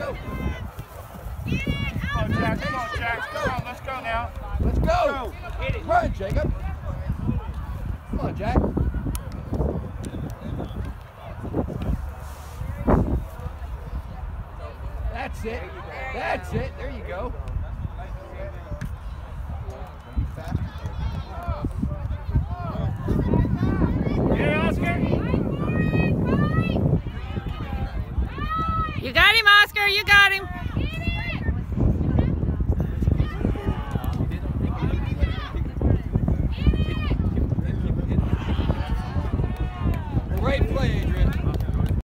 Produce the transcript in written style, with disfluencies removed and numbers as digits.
go. Come on, Jack. Come on, Jack. Come on, let's go now. Let's go. Hit it. Run, Jacob. Come on, Jack. That's it. That's it. There you go. Yeah, Oscar. You got him, Oscar. You got him.